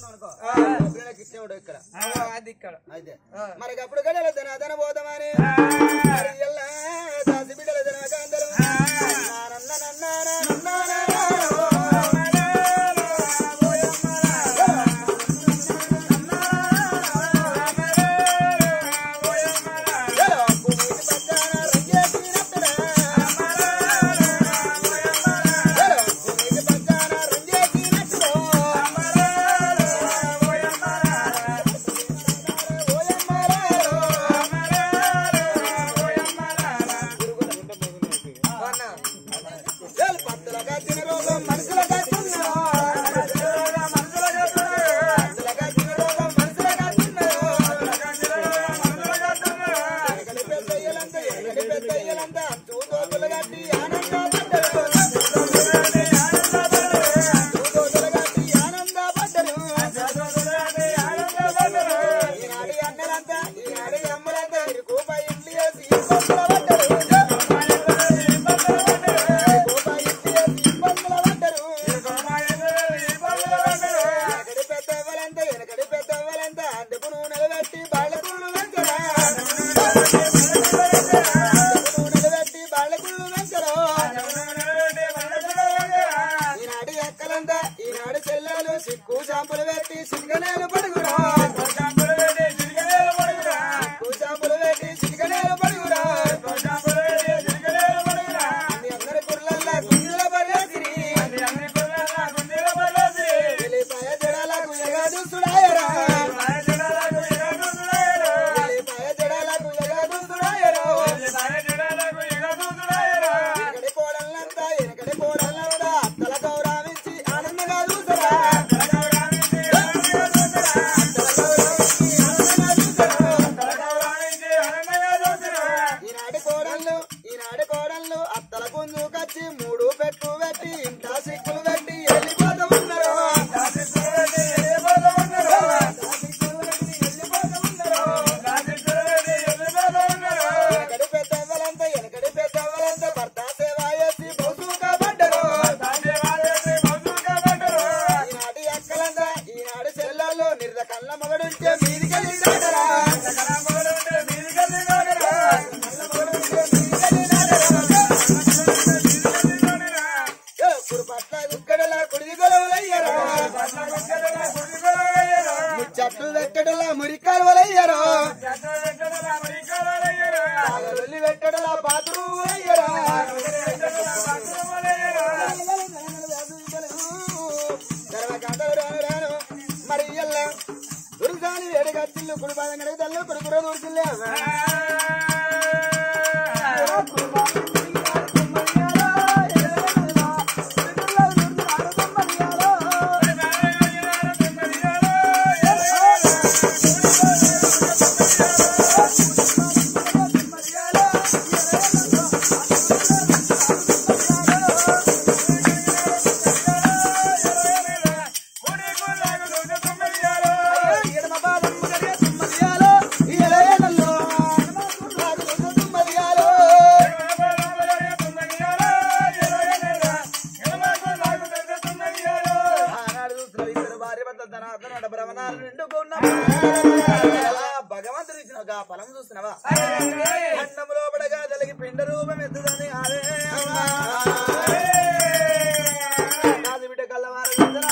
చేసుకున్నాం అనుకో పిల్లలకి ఇచ్చే ఉండవు ఇక్కడ అది ఇక్కడ అయితే మరి అప్పుడు గడల ధన పోతామని దాసి బిడ్డల ధనక అందరూ భగవంతుడు ఇచ్చిన ఫలం చూస్తున్నావా అన్నంలో పడగా తలకి పిండ రూపం ఎత్తుదని అదే బిడ్డ కల్లవారు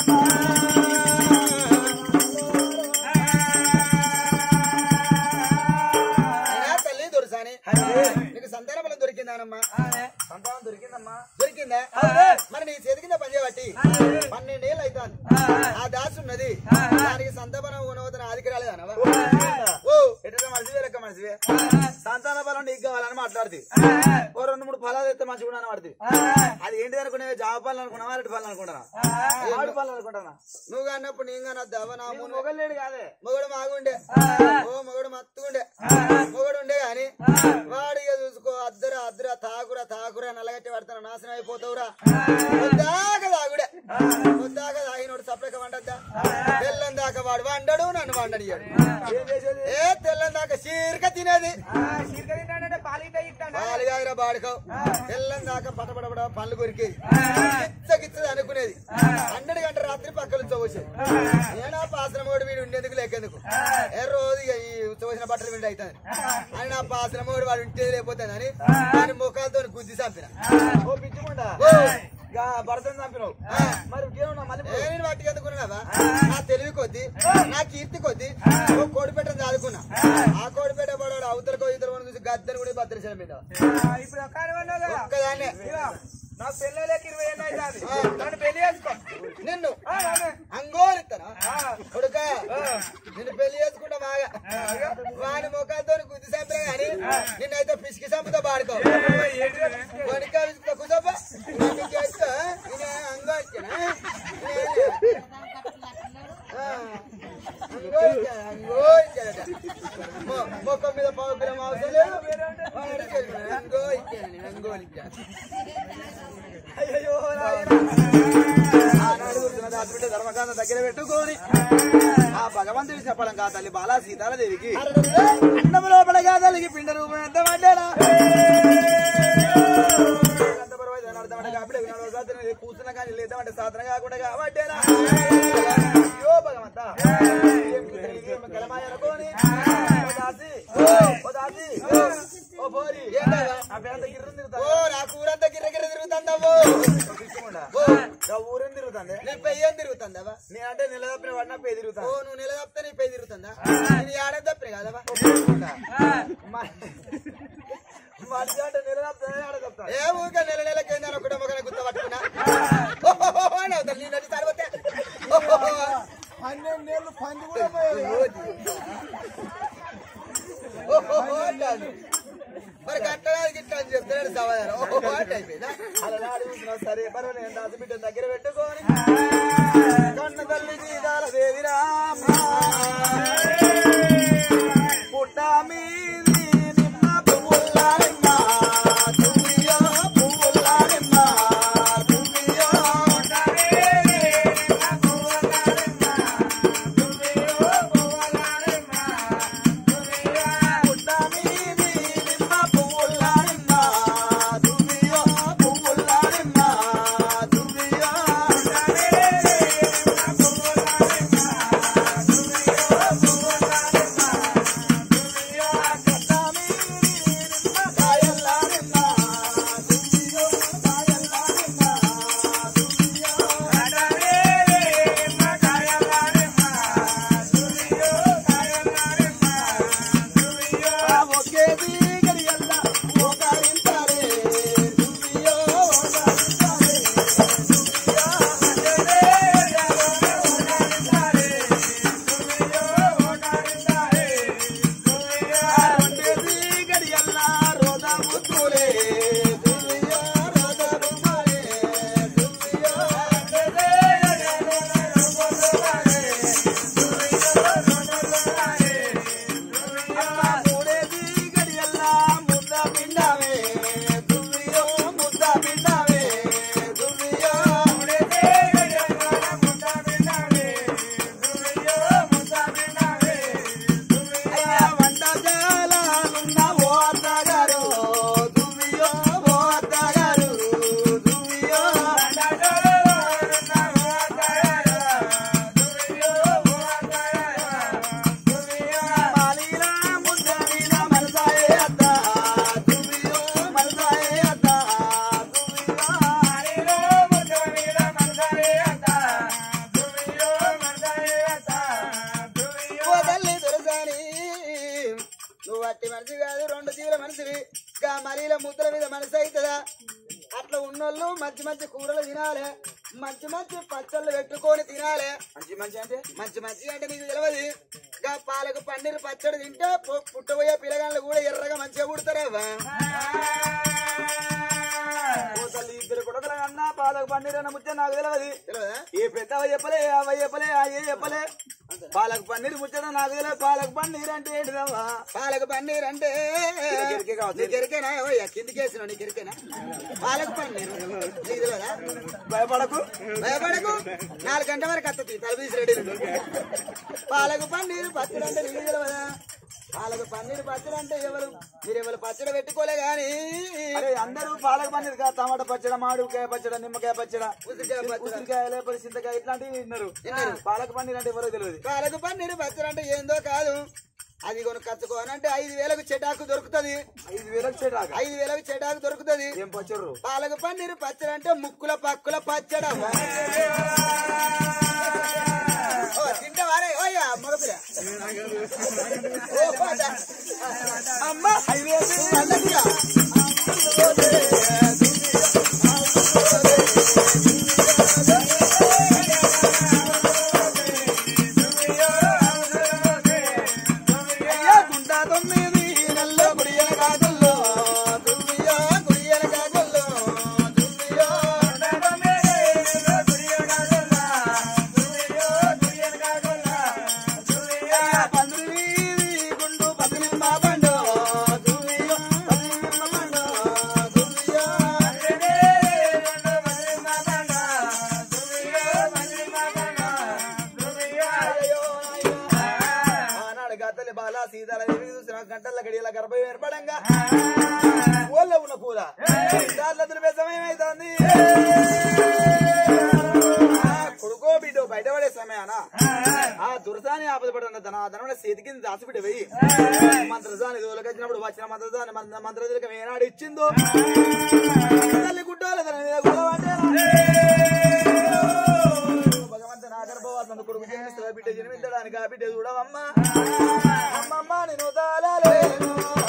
తల్లి దొరసాని నీకు సంతాన బలం దొరికిందానమ్మా సంతానం దొరికిందమ్మా దొరికిందా మరి నీ చేతి కింద పనిచేయబట్టి 12 ఏళ్ళు అవుతుంది ఆ దాసు ఉన్నది దానికి సంతానం ఉన్నవతన ఆదికి రాలేదనవా ఓ ఎట్లా మనిషివే లెక్క మనిషివే సంతాన బలం నీకు కావాలని మాట్లాడుతుంది ఓ 2-3 ఫలాలు ఎత్తే మంచిగా ఉన్నాను పడుతుంది అది ఏంటిది అనుకునే జాబ్ పనులు అనుకున్నావా అరటి పనులు అనుకుంటున్నా ఆడు పనులు అనుకుంటున్నా నువ్వు అన్నప్పుడు నేను కానీ అద్దావా నా మొగలు లేడు కాదే మొగడు మాగుండే ఓ మొగడు మత్తుకుండే మొగడు ఉండే గాని వాడిగా చూసుకో అద్దర తాకురా నల్లగట్టి పడతాను నాశనం అయిపోతావురా వద్దాక తాగుడే వద్దాక తాగినోడు సపరేక వండద్దా తెల్లం దాకా వాడు వండడు నన్ను వండడియాడు ఏ తెల్లం దాకా చీరక తినేది పాలిట పాలుగాదిరా బాడుకో తెల్లం దాకా పటపడపడ పళ్ళు కొరికేది గిచ్చగిచ్చది అనుకునేది 12 గంటల రాత్రి పక్కన ఉచ్చబోసేది నేనా పాసనమోడు వీడు ఉండేందుకు లేకెందుకు రోజు ఈ ఉచ్చబోసిన బట్టలు వీడు అవుతుంది అని నా పాసనమోడు వాడు ఉంటేది లేకపోతుందని దాని ముఖాలతో గుద్ది చంపిన ఓ పిచ్చుకుండా భర్తను చంపినావు మరి నేను వాటికి ఎందుకున్నావా నా తెలివి కొద్ది నా కీర్తి కొద్ది ఓ కోడిపేటను చదువుకున్నా ఆ కోడిపేట పడవాడు అవతలకో ఇతరు చూసి గద్దరు కూడా భద్రశీల మీద ఇప్పుడు ఒక్కదాన్నే నాకు పెళ్ళలేక 20 ఏళ్ళు అవుతుంది నన్ను పెళ్లి చేసుకో నిన్ను అంగోరిస్తానా కొడుక నిన్ను పెళ్లి చేసుకుంటా బాగా వాని ముఖాలతో గుద్ది చంపినా గాని నిన్నైతే పిసికి చంపుతో పాడుకో కొడుక కుసబ్బ చేస్తా మొక్క మీద పావు కిలో అవసరం లేదు అయ్యో ధర్మకాంత దగ్గర పెట్టుకొని ఆ భగవంతుడి చెప్పడం కా తల్లి బాలా సీతాలదేవికి అన్నం లోపల కా తల్లికి పిండ రూపం ఎంత పడ్డారా కూర్చున్నా కానీ లేదంటే సాధన కాకుండా కాబట్టేనా అయ్యో భగవంత అనుకోని ఊరంతా గిర్ర గిర్ర తిరుగుతుందవ్వో ఊరేం తిరుగుతుంది నీ పెయ్యం తిరుగుతుందవా నేనంటే నిలదప్పిన వాడినా పెయ్యి తిరుగుతా నువ్వు నిలదప్పితే నీ పెయ్యి తిరుగుతుందా నేను ఏడ తప్పిన కాదవా మనిషి అంటే నిలదప్తానే ఆడ తప్తా ఏ ఊరికే నెల నెలకైందా ఒకటి మొగన గుర్త పట్టుకున్నా నీ నడి సరిపోతే 12 నెలలు పంది కూడా మరి కట్టడానికి ఇట్లా అని చెప్తున్నాడు సమాధానం అయిపోయిందా అలా చూసినా సరే మరి నేను దాసిబిడ్డ దగ్గర పెట్టుకొని కన్న తల్లి సీతాల దేవిరా పుట్ట మీది నిన్న పువ్వుల్లారెమ్మ తుమ్మియో పువ్వుల్లారెమ్మ తుమ్మియో మంచి మంచి కూరలు తినాలి మంచి మంచి పచ్చళ్ళు పెట్టుకొని తినాలి మంచి మంచి అంటే నీకు తెలియదు ఇంకా పాలకు పన్నీరు పచ్చడి తింటే పుట్టబోయే పిల్లగాళ్ళు కూడా ఎర్రగా మంచిగా పుడతారేవా ఇద్దరు కొడుకుల కన్నా పాలకు పన్నీరు అన్న ముచ్చ నాకు తెలియదు ఏ పెద్దవ చెప్పలే అవ చెప్పలే అయ్యే చెప్పలే పాలకు పన్నీరు ముచ్చట నాకు తెలియదు పాలకు పన్నీరు అంటే ఏంటిదవ్వా పాలకు పన్నీరు అంటే కెరికేనా కిందికేసిన నీ కెరికేనా పాలకు పన్నీరు నీకు తెలియదా భయపడకు 4 గంటల వరకు వస్తుంది తలబీసి రెడీ పాలకు పన్నీరు పచ్చడి అంటే నీకు తెలియదా పాలకు పన్నీరు పచ్చడి అంటే ఎవరు మీరు ఎవరు పచ్చడి పెట్టుకోలే గాని అరే అందరూ పాలక పన్నీరు కాదు, టమాటా పచ్చడి, మామిడికాయ పచ్చడి, నిమ్మకాయ పచ్చడి, ఉసిరికాయ లేకపోతే చింతకాయ ఇట్లాంటివి తిన్నారు. పాలక పన్నీరు అంటే ఎవరో తెలియదు. పాలకు పన్నీరు పచ్చడి అంటే ఏందో కాదు, అది కొనుక్కొచ్చుకోనంటే 5,000కు చెటాకు దొరుకుతుంది. 5,000 చెటాకు 5,000కు చెటాకు దొరుకుతుంది. ఏం పచ్చరు? పాలకు పన్నీరు పచ్చడి అంటే ముక్కుల పక్కుల పచ్చడ. తింటావారే ఓయ్యా మగపిల్ల అమ్మ గంటల గడియల గర్భం ఏర్పడంగా ఊళ్ళో ఉన్న కూర దాంట్లో సమయమైతుంది. కొడుకో బిడ్డో బయటపడే సమయాన ఆ దురసాని ఆపదపడిన ధనమైన చేతి కింద దాచిపెట్టి వెయ్యి మంత్రసాని దోలకొచ్చినప్పుడు వచ్చిన మంత్రజలకం ఏనాడు ఇచ్చిందో తల్లి గుడ్డాలి భగవంతు నా గర్భవాసన కొడుకు జన్మిస్తా బిడ్డ జన్మించడానికి ఆ బిడ్డ చూడవమ్మా అమ్మమ్మ నేను దాలేను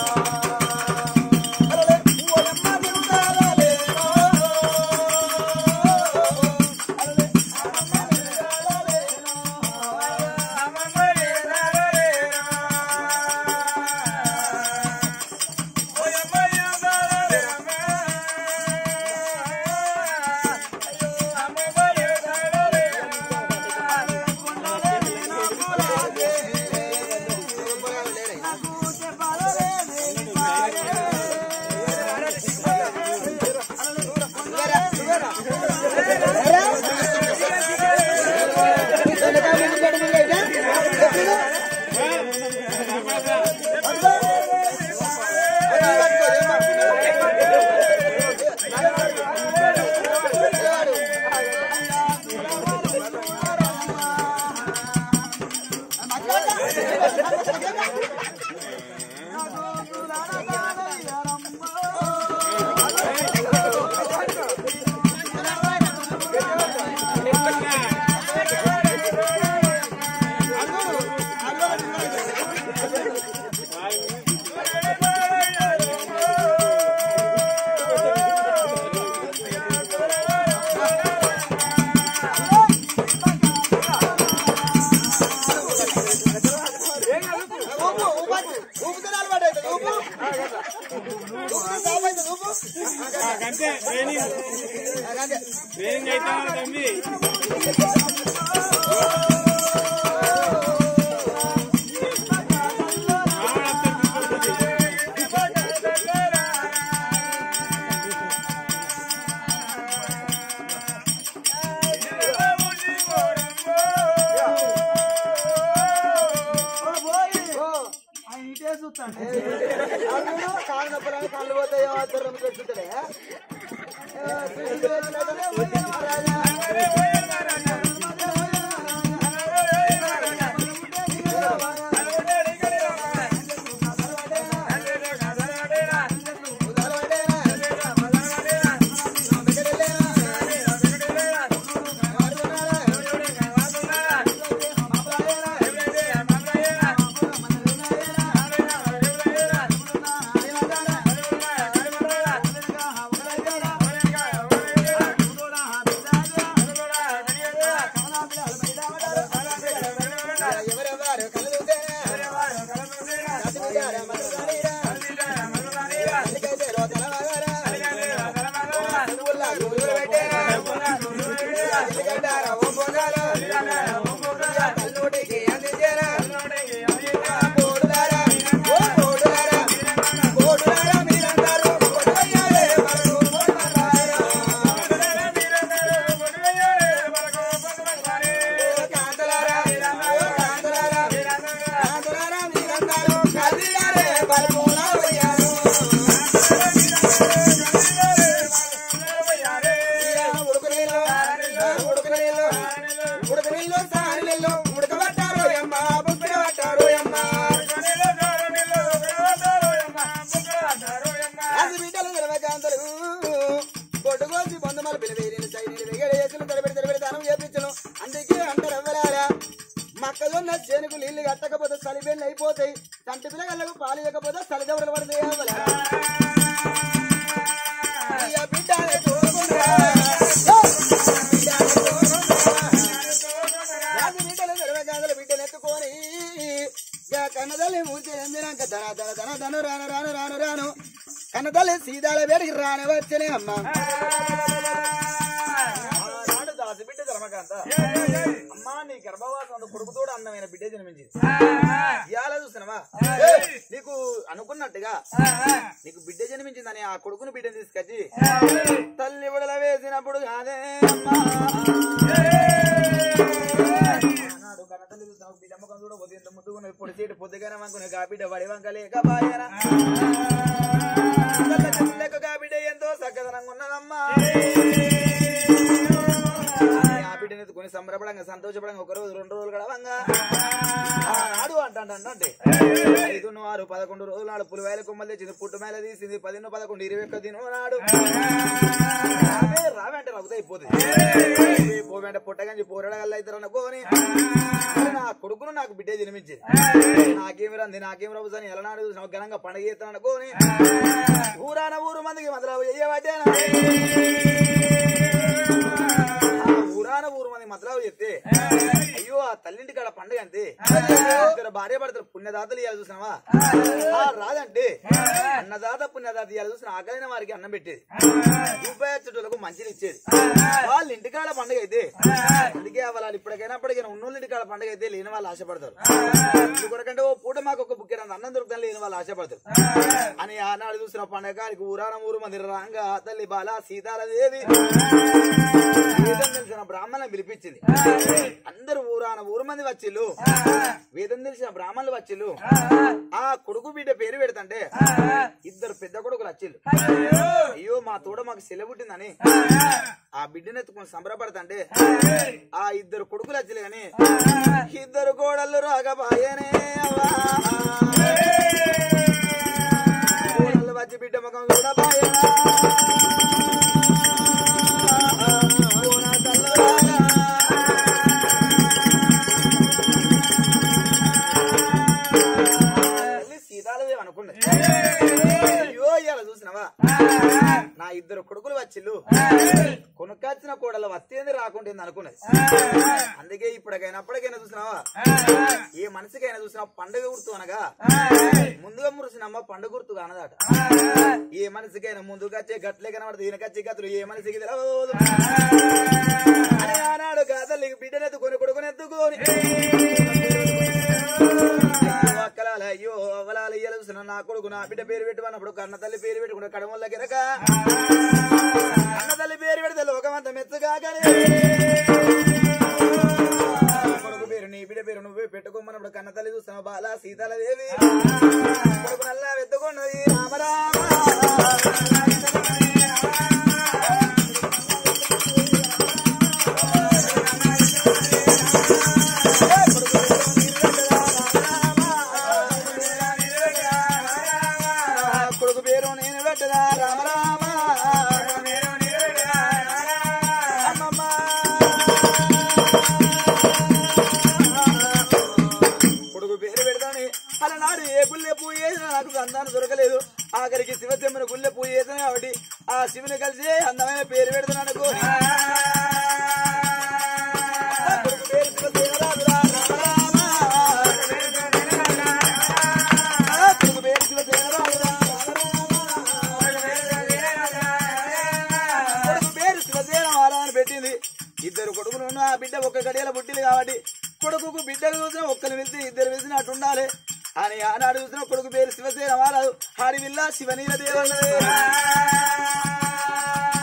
కాళ్ళు నొప్పులని కళ్ళు పోతాయో అద్దరం పెట్టుకుంటే ఉన్న చేనుకు నీళ్లు కట్టకపోతే చలిబెళ్ళు అయిపోతాయి చంటి పిల్లగళ్ళకు పాలు ఇవ్వకపోతే చలిదెవరలు పడతాయి బిడ్డ బిడ్డనెత్తుకొని కన్నదల్లి మూర్చినాక ధన రాను కన్నదల్లి సీతాల వేడికి రాని వచ్చనే అమ్మ బిడ్డ ధర్మకాంత అమ్మా నీ గర్భవాసం కొడుకుతోడు అందమైన బిడ్డ జన్మించింది ఇవాళ చూస్తున్నావా నీకు అనుకున్నట్టుగా నీకు బిడ్డ జన్మించిందని ఆ కొడుకును బిడ్డను తీసుకొచ్చి తల్లి విడల వేసినప్పుడు కాదే అమ్మా కన్నతల్లి చూసినావు బిడ్డ ముఖం చూడబోతే ఎంత ముద్దుకున్న పొడి సీటు పొద్దుగానే అనుకునే గా బిడ్డ వడి వంక లేక బాయరా గా బిడ్డ ఎంతో చక్కదనంగా ఉన్నదమ్మా బిడ్డనెత్తుకొని సంబరపడంగా సంతోషపడంగా ఒక రోజు 2 రోజులు గడవంగా ఆడు అంటే 5, 6, 11 రోజులు నాడు పులివేల కొమ్మలు తెచ్చింది పుట్టు మేల తీసింది 10, 11, 21 దినం నాడు రావే అంటే రవ్వుతా అయిపోతుంది పోవేంట పుట్టగంచి పోరడగల్లా అవుతారు అనుకోని నా కొడుకును నాకు బిడ్డ జన్మించింది నాకేమి రంది నాకేమి రవ్వుతాని ఎలా నాడు చూసిన ఘనంగా పండుగ చేస్తాను అనుకోని ఊరాన ఊరు మందికి మొదలు చెయ్యబట్టేనా ఊరాన ఊరు మంది మతలావు చెప్తే అయ్యో ఆ తల్లింటి కాడ పండుగ అంతే భార్య భర్తలు పుణ్యదాతలు ఇవ్వాలి చూసినావా రాదంటే అన్నదాత పుణ్యదాత ఇవ్వాలి చూసిన ఆకలిన వారికి అన్నం పెట్టేది ఉపయోగించడానికి మంచిని ఇచ్చేది వాళ్ళ ఇంటికాడ పండుగ అయితే అందుకే వాళ్ళు ఇప్పటికైనా ఉన్నోళ్ళ ఇంటికాడ పండుగ అయితే లేని వాళ్ళు ఆశపడతారు ఎందుకంటే ఓ పూట మాకు ఒక బుక్కెడ అన్నం దొరుకుతాను లేని వాళ్ళు ఆశపడతారు అని ఆనాడు చూసిన పండుగకి ఊరాన ఊరు మంది రాంగా తల్లి బాల సీతాలదేవి వేదం తెలిసిన బ్రాహ్మణులను పిలిపించింది అందరు ఊరాన ఊరు మంది వచ్చిళ్ళు వేదం తెలిసిన బ్రాహ్మణులు వచ్చిళ్ళు ఆ కొడుకు బిడ్డ పేరు పెడతంటే 2 పెద్ద కొడుకులు వచ్చిళ్ళు అయ్యో మా తోడ మాకు సెలవు పుట్టిందని ఆ బిడ్డను ఎత్తుకొని సంబరపడతంటే ఆ 2 కొడుకులు వచ్చిళ్ళు గాని 2 కోడళ్ళు రాగపాయనే కోడళ్ళు వచ్చి బిడ్డ ముఖం చూడబాయనా అయ్యో ఇలా చూసినావా నా 2 కొడుకులు వచ్చిళ్ళు కొనుక్కొచ్చిన కోడలు వస్తేంది రాకుంటుంది అనుకున్నది అందుకే అప్పటికైనా చూసినావా ఏ మనిషికైనా చూసినా పండుగ గుర్తు అనగా ముందుగా మురిసినమ్మ పండుగ గుర్తు కానదట ఏ మనిషికైనా ముందుగా వచ్చే గట్లే కనబడదు ఈయనకొచ్చే గతులు ఏ మనిషికి తెలవదు ఆనాడు కాదల్లి బిడ్డనెత్తుకొని కొడుకునెత్తుకొని అయ్యో అవలాలు ఇయ్యాలి చూసిన నా కొడుకు నా బిడ్డ పేరు పెట్టుకున్నప్పుడు కన్న తల్లి పేరు పెట్టుకుంటే కడమల్ల గిరక కన్న తల్లి పేరు పెడితే లోకమంతా మెచ్చగానే కొడుకు పేరు నీ బిడ్డ పేరు నువ్వే పెట్టుకోమన్నప్పుడు కన్న తల్లి చూసిన బాల సీతాలదేవి కొడుకు నల్లా వెతుకున్నది రామరామ దొరకలేదు ఆఖరికి శివశమ్మను గుళ్ళె పూజ చేసాను కాబట్టి ఆ శివుని కలిసి అందమైన పేరు పెడుతున్నాను పేరు శివసేన వారాన్ని పెట్టింది 2 కొడుకులు ఉన్న ఆ బిడ్డ ఒక్క గడియల పుట్టింది కాబట్టి కొడుకు బిడ్డకు చూసిన ఒక్కరు వెళ్తే 2 వెలిసినట్టు ఉండాలి అని ఆనాడు చూసిన కొడుకు పేరు శివసేన వారాదు హారివిల్లా శివనీల దేవన్నదే